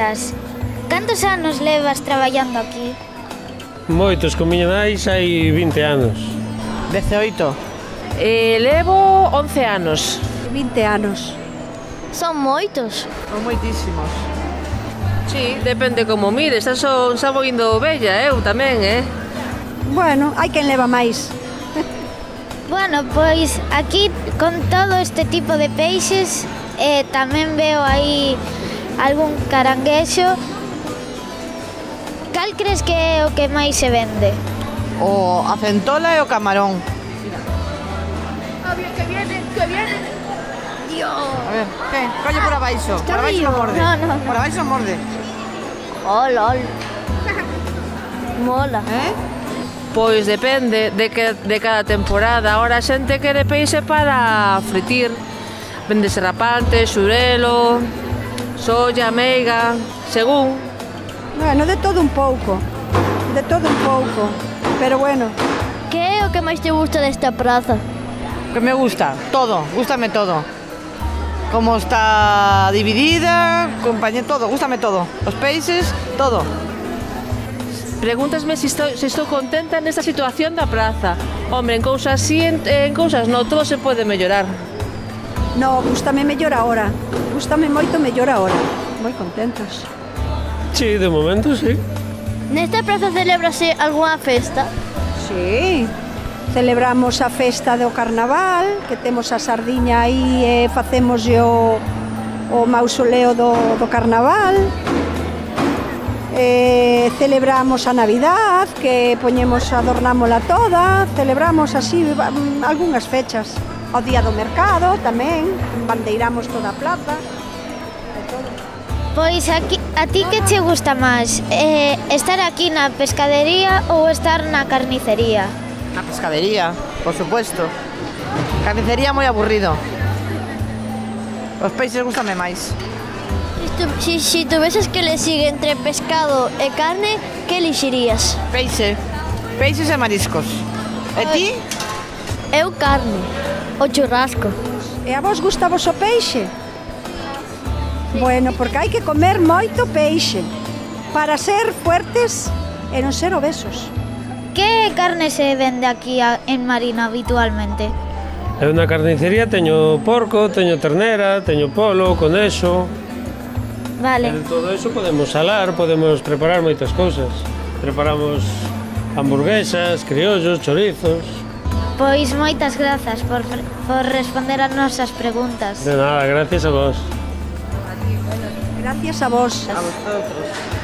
días. Cantos anos levas traballando aquí? Moitos, con miña nai xa hai 20 anos. 18. Levo 11 anos. 20 anos. Son moitos. Son moitísimos. Sí, depende como mires. Xa vou indo bella, eu tamén, Bueno, hai quen leva máis. Bueno, pois aquí con todo este tipo de peixes tamén veo aí algún caranguexo. Cal crees que é o que máis se vende? O a centola e o camarón. Que viene! Dios! A ver, que? Colle por abaixo. Por abaixo non morde. No. Por abaixo non morde. Oh, lol. Mola. Pois depende de cada temporada. Ahora a xente quere peixe para fritir. Vendese rapante, xurelo, solla, meiga, según. Bueno, de todo un pouco. De todo un pouco. Pero bueno. Que é o que máis te gusta desta praza? Que me gusta? Todo, gústame todo. Como está dividida, todo, gústame todo. Os peixes, todo. Pregúntasme se estou contenta nesta situación da praza. Hombre, en cousas sí, en cousas no, todo se pode mellorar. No, gústame mellor ahora. Gústame moito mellor ahora. Moi contentos. Sí, de momento sí. Nesta praza celebrase algunha festa? Sí. Celebramos a festa do Carnaval, que temos a sardiña aí e facemos o mausoleo do Carnaval. Celebramos a Navidad, que adornámola toda. Celebramos así algunhas fechas. O Día do Mercado tamén, bandeiramos toda a plaza. Pois aquí, a ti que che gusta máis? Estar aquí na pescadería ou estar na carnicería? Na pescadería, por supuesto. Carnicería moi aburrido. Os peixes gústame máis. Si tuveses que elegir entre pescado e carne, que elixirías? Peixes e mariscos. E ti? Eu carne, o churrasco. E a vos gustavos o peixe? Bueno, porque hai que comer moito peixe para ser fuertes e non ser obesos. Que carne se vende aquí en Marina habitualmente? Eu na carnicería teño porco, teño ternera, teño polo, conexo. Vale. E todo eso podemos salar, podemos preparar moitas cousas. Preparamos hamburguesas, criollos, chorizos. Pois moitas grazas por responder as nosas preguntas. De nada, gracias a vos. Gracias a vos. A vosotros.